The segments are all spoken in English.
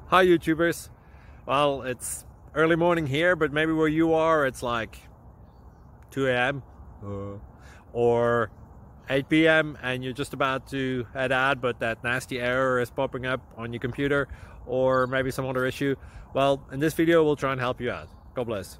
Hi YouTubers. Well, it's early morning here, but maybe where you are it's like 2 a.m. or 8 p.m. and you're just about to head out, but that nasty error is popping up on your computer, or maybe some other issue. Well, in this video we'll try and help you out. God bless.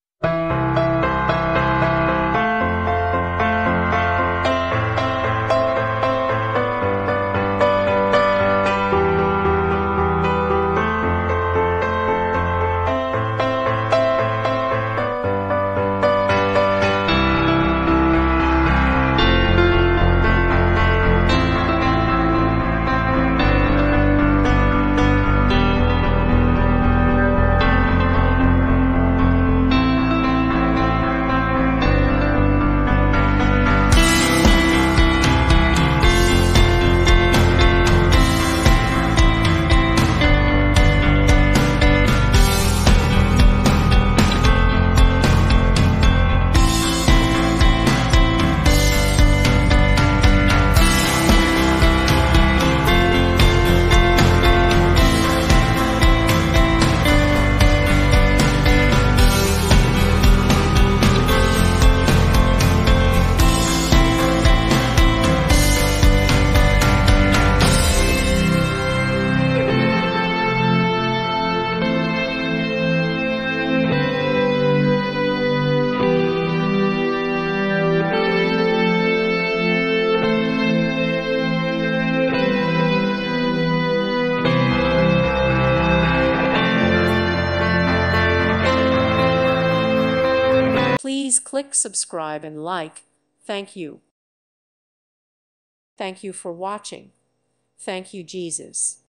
Please click subscribe and like. Thank you. Thank you for watching. Thank you, Jesus.